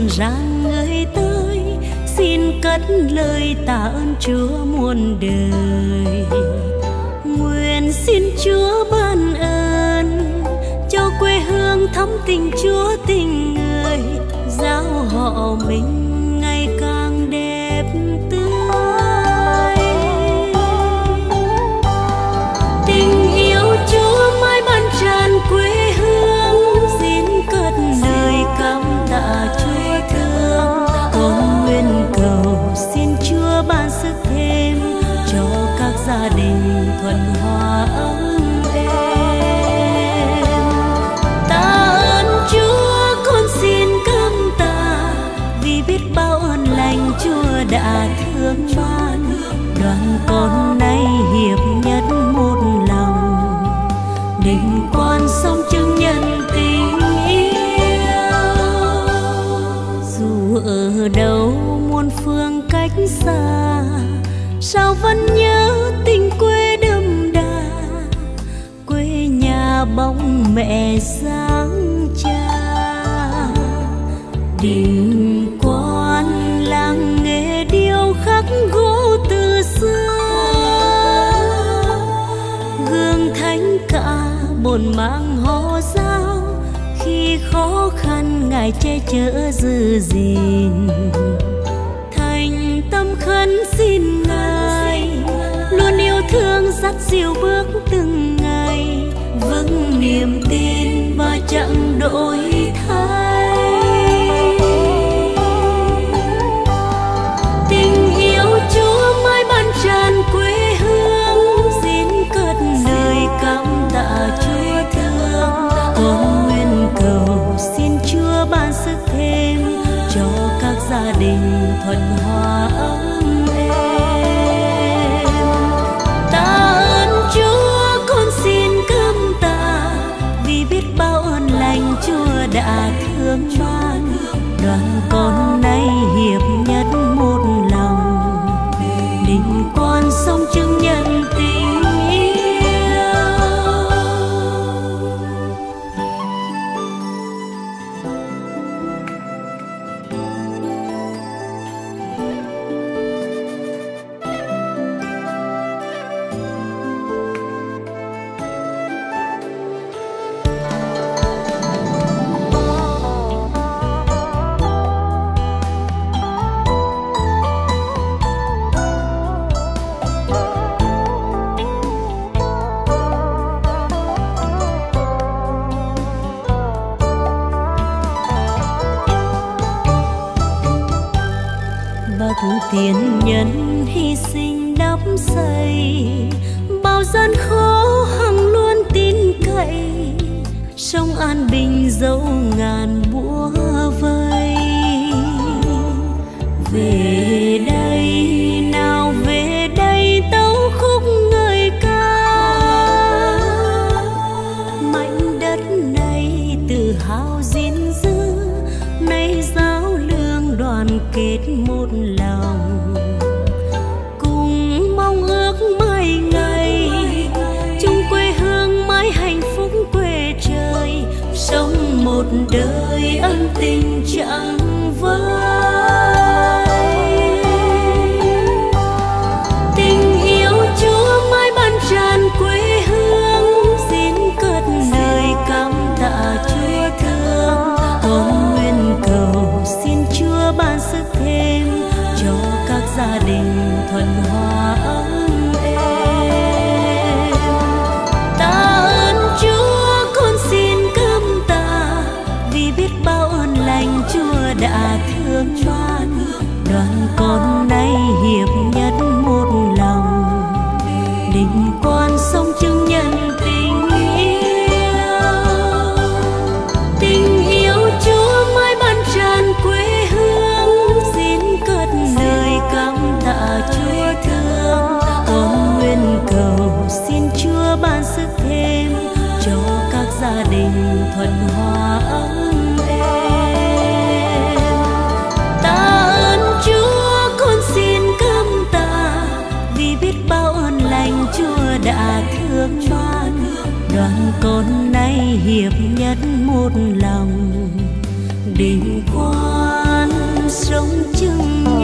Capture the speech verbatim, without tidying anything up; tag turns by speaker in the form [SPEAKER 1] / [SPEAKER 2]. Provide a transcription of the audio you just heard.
[SPEAKER 1] rộn ràng người tới, xin cất lời tạ ơn Chúa muôn đời. Nguyện xin Chúa ban ơn cho quê hương thắm tình Chúa tình người, giáo họ mình ngày càng đẹp tươi. Tình yêu Chúa mãi ban tràn quê hương, xin cất lời cảm tạ Chúa thương. Con nguyện cầu xin Chúa ban sức thêm cho các gia đình thuận hòa ấm êm. Ta ơn Chúa, con xin cảm tạ vì biết bao ơn lành Chúa đã thương ban. Đoàn con nay hiệp nhất một lòng, định quan sống chứng nhân tình yêu. Dù ở đâu muôn phương cách xa, sao vẫn nhớ tình quê đậm đà, quê nhà bóng mẹ dáng cha. Đình Quan làng nghề điêu khắc gỗ từ xưa, gương thánh cả bồn mang hò giao, khi khó khăn Ngài che chở giữ gìn. Thành tâm khấn xin Ngài luôn yêu thương dắt dìu bước từng ngày, vững niềm tin và chẳng đổi thay. Tình yêu Chúa mãi ban tràn quê hương, xin cất lời cảm tạ Chúa thương. Con nguyện cầu xin Chúa ban sức thêm cho các gia đình thuận hòa ấm êm. Ta ơn Chúa, con xin cảm tạ vì biết bao ơn lành Chúa đã thương ban. Đoàn con nay hiệp nhất một lòng, định quan sống chứng nhân tình yêu. Tiền nhân hy sinh đắp xây, bao gian khó hằng luôn tin cậy, sống an bình dẫu ngàn bủa vây. Về đây nào về đây tấu khúc ngợi ca, mảnh đất này tự hào gìn giữ, nay giáo lương đoàn kết một lòng. Cùng mong ước mai ngày chung quê hương mãi hạnh phúc quê trời, sống một đời ân tình chẳng vơi. Tình yêu Chúa mãi ban tràn quê hương, xin cất lời cảm tạ Chúa thương. Con nguyện cầu xin Chúa ban sức thêm cho các gia đình thuận hòa ấm êm. Ta ơn Chúa, con xin cảm tạ vì biết bao ơn lành Chúa đã thương ban. Đoàn con nay hiệp nhất một lòng, định quan sống chứng nhân tình yêu. Tình yêu Chúa mãi ban tràn quê hương, xin cất lời cảm tạ Chúa thương. Con nguyện cầu xin Chúa ban sức thêm cho các gia đình thuận hòa ấm êm. Ta ơn Chúa, con xin cảm tạ vì biết bao ơn lành Chúa đã thương ban. Đoàn con nay hiệp nhất một lòng, định quan sống chừng